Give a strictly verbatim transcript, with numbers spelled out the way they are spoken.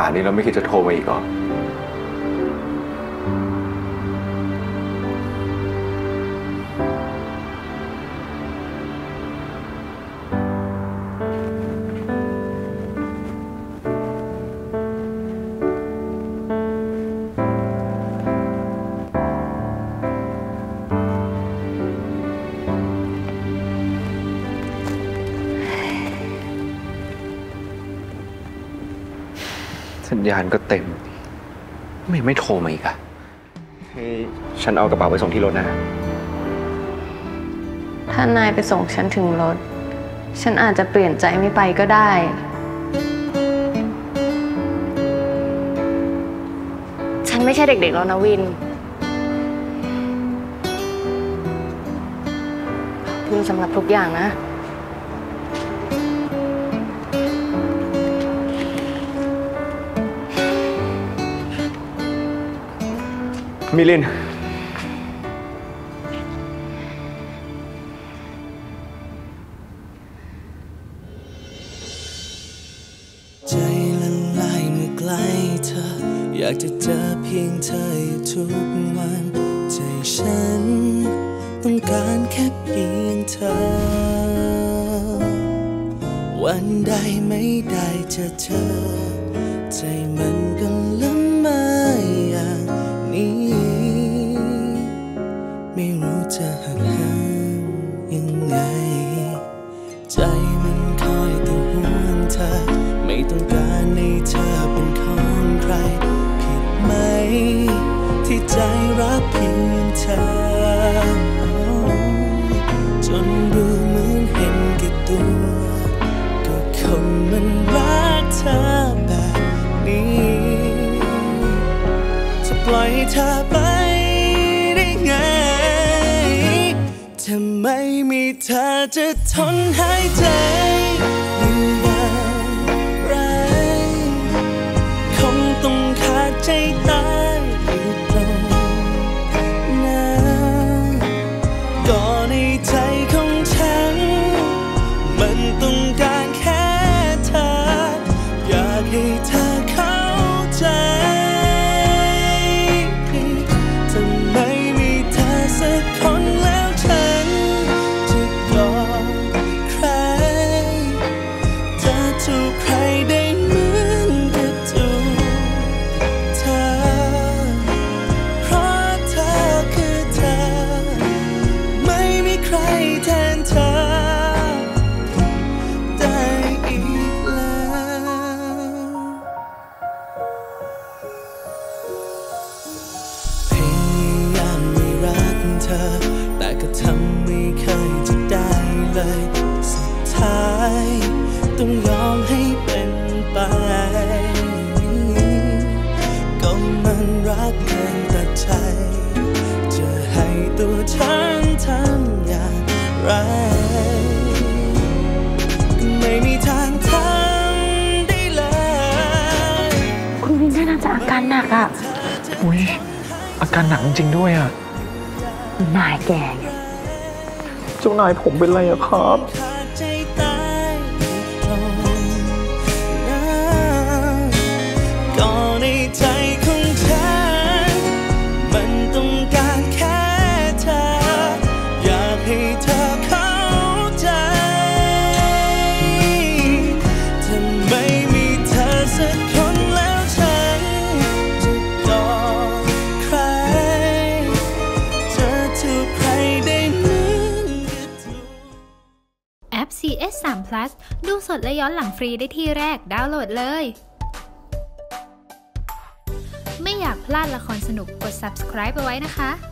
ป่านนี้เราไม่คิดจะโทรมาอีกหรอสัญญาณก็เต็มไม่ไม่โทรมาอีกอะให้ฉันเอากระเป๋าไปส่งที่รถนะถ้านายไปส่งฉันถึงรถฉันอาจจะเปลี่ยนใจไม่ไปก็ได้ฉันไม่ใช่เด็กๆแล้วนะวินขอบคุณสำหรับทุกอย่างนะมิลินใจละลายเมื่อใกล้เธออยากจะเจอเพียงเธออยู่ทุกวันใจฉันต้องการแค่เพียงเธอวันใดไม่ได้เจอเธอใจมันก็ละเมออย่างนี้ไม่รู้จะหักห้ามยังไงใจมันคอยแต่ห่วงเธอไม่ต้องการให้เธอเป็นของใครผิดไหมที่ใจรักเพียงเธอจนดูเหมือนเห็นแก่ตัวก็คนมันรักเธอแบบนี้จะปล่อยให้เธอไปได้ไงถ้าไม่มีเธอจะทนหายใจอยู่อย่างไรคงต้องขาดใจตายอยู่ตรงนั้นก่อนในใจของฉันมันต้องการแค่เธออยากให้เธอเข้าใจถ้าไม่มีเธอสักคนแล้วฉันจะกอดใครจะถูกใครได้เหมือนกับถูกเธอเพราะเธอคือเธอไม่มีใครแทนเธอได้อีกแล้วพยายามไม่รักเธอแต่ก็ทำไม่เคยจะได้เลยสุดท้ายต้องยอมให้เป็นไปก็มันรักเกินตัดใจจะให้ตัวฉันทำอย่างไรไม่มีทางทำได้เลยคุณวินน่าจะอาการหนักอ่ะอุ้ยอาการหนักจริงๆด้วยอ่ะนายแกเจ้านายผมเป็นไรอะครับก่อนในใจของฉันมันต้องการแค่เธออยากให้เธอเข้าใจถ้าไม่มีเธอสักคนแล้วฉันจะกอดใครจะถูกใครได้เหมือนกับถูกแอป ซี เอส ทรี พลัส ดูสดและย้อนหลังฟรีได้ที่แรกดาวน์โหลดเลยไม่อยากพลาดละครสนุกกด ซับสไครบ์ เอาไว้นะคะ